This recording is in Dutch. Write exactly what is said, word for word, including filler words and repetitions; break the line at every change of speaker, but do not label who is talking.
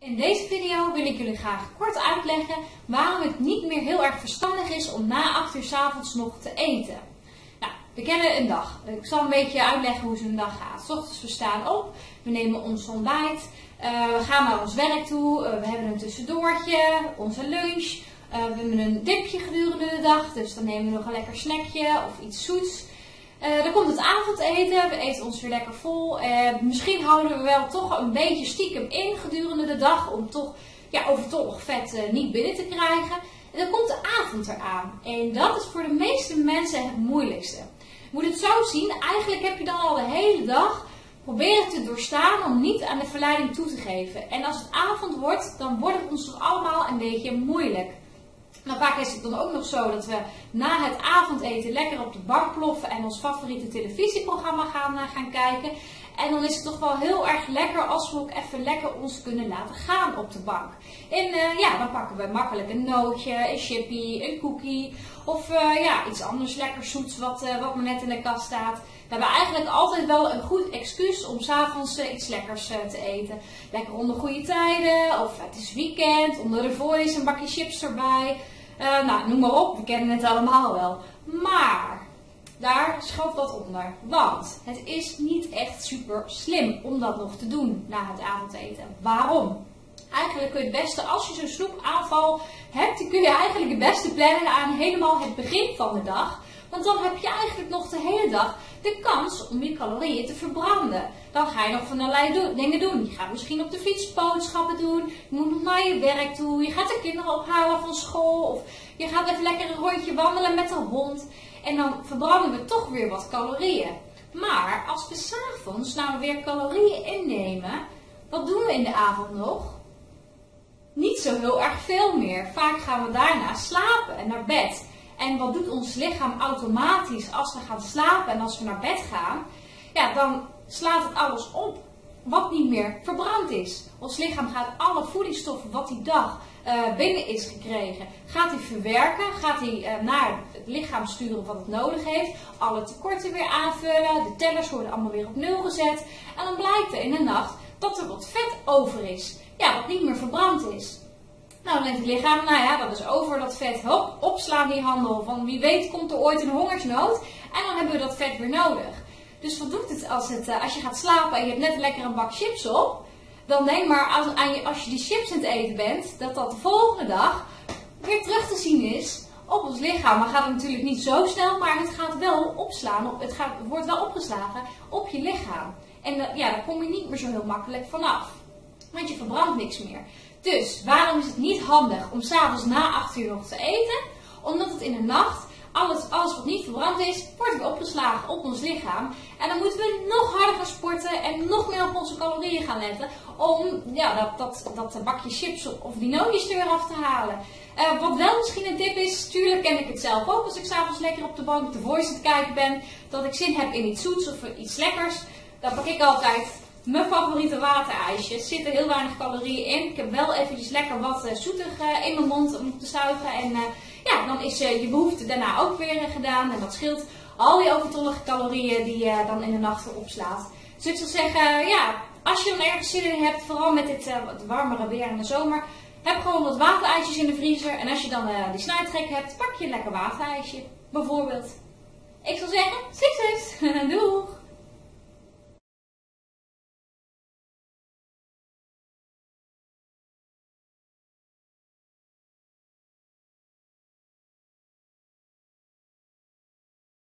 In deze video wil ik jullie graag kort uitleggen waarom het niet meer heel erg verstandig is om na acht uur 's avonds nog te eten. Nou, we kennen een dag. Ik zal een beetje uitleggen hoe zo'n dag gaat. 's Ochtends we staan op, we nemen ons ontbijt, uh, we gaan naar ons werk toe, uh, we hebben een tussendoortje, onze lunch, uh, we hebben een dipje gedurende de dag, dus dan nemen we nog een lekker snackje of iets zoets. Uh, dan komt het avondeten, we eten ons weer lekker vol. Uh, misschien houden we wel toch een beetje stiekem in gedurende de dag om toch ja, overtollig vet uh, niet binnen te krijgen. En dan komt de avond eraan. En dat is voor de meeste mensen het moeilijkste. Je moet het zo zien, eigenlijk heb je dan al de hele dag proberen te doorstaan om niet aan de verleiding toe te geven. En als het avond wordt, dan wordt het ons toch allemaal een beetje moeilijk. Nou, vaak is het dan ook nog zo dat we na het avondeten lekker op de bank ploffen en ons favoriete televisieprogramma gaan, uh, gaan kijken. En dan is het toch wel heel erg lekker als we ook even lekker ons kunnen laten gaan op de bank. En uh, ja, dan pakken we makkelijk een nootje, een chippy, een cookie of uh, ja, iets anders lekker zoets wat, uh, wat maar net in de kast staat. We hebben eigenlijk altijd wel een goed excuus om 's avonds uh, iets lekkers uh, te eten. Lekker onder goede tijden, of het is weekend, onder de voice, een bakje chips erbij. Uh, nou, noem maar op, we kennen het allemaal wel. Maar daar schuilt wat onder. Want het is niet echt super slim om dat nog te doen na het avondeten. Waarom? Eigenlijk kun je het beste, als je zo'n snoepaanval hebt, dan kun je eigenlijk het beste plannen aan helemaal het begin van de dag. Want dan heb je eigenlijk nog de hele dag de kans om je calorieën te verbranden. Dan ga je nog van allerlei do dingen doen. Je gaat misschien op de fiets boodschappen doen. Je moet nog naar je werk toe. Je gaat de kinderen ophalen van school. Of je gaat even lekker een rondje wandelen met de hond. En dan verbranden we toch weer wat calorieën. Maar als we 's avonds nou weer calorieën innemen, wat doen we in de avond nog? Niet zo heel erg veel meer. Vaak gaan we daarna slapen en naar bed. En wat doet ons lichaam automatisch als we gaan slapen en als we naar bed gaan? Ja, dan slaat het alles op wat niet meer verbrand is. Ons lichaam gaat alle voedingsstoffen wat die dag uh, binnen is gekregen, gaat hij verwerken, gaat hij uh, naar het lichaam sturen wat het nodig heeft. Alle tekorten weer aanvullen, de tellers worden allemaal weer op nul gezet. En dan blijkt er in de nacht dat er wat vet over is. Ja, wat niet meer verbrand is. Nou, dan denkt het lichaam, nou ja, dat is over, dat vet, hop, opslaan die handel. Van wie weet komt er ooit een hongersnood en dan hebben we dat vet weer nodig. Dus wat doet het als, het, als je gaat slapen en je hebt net lekker een bak chips op? Dan denk maar, als, aan je, als je die chips aan het eten bent, dat dat de volgende dag weer terug te zien is op ons lichaam. Maar gaat het natuurlijk niet zo snel, maar het gaat wel opslaan, het, gaat, het wordt wel opgeslagen op je lichaam. En uh, ja, daar kom je niet meer zo heel makkelijk vanaf. Want je verbrandt niks meer. Dus waarom is het niet handig om 's avonds na acht uur nog te eten? Omdat het in de nacht, alles, alles wat niet verbrand is, wordt weer opgeslagen op ons lichaam. En dan moeten we nog harder gaan sporten en nog meer op onze calorieën gaan letten. Om ja, dat, dat, dat bakje chips of die nootjes er weer af te halen. Uh, wat wel misschien een tip is, tuurlijk ken ik het zelf ook als ik 's avonds lekker op de bank de voice aan het kijken ben. Dat ik zin heb in iets zoets of iets lekkers. Dan pak ik altijd mijn favoriete waterijsje. Er zitten heel weinig calorieën in. Ik heb wel eventjes lekker wat uh, zoetig uh, in mijn mond om te zuigen. En uh, ja, dan is uh, je behoefte daarna ook weer uh, gedaan. En dat scheelt al die overtollige calorieën die je uh, dan in de nacht weer opslaat. Dus ik zou zeggen, uh, ja, als je dan ergens zin in hebt, vooral met dit uh, wat warmere weer in de zomer, heb gewoon wat waterijsjes in de vriezer. En als je dan uh, die snijtrek hebt, pak je een lekker waterijsje. Bijvoorbeeld. Ik zou zeggen, succes! Doeg!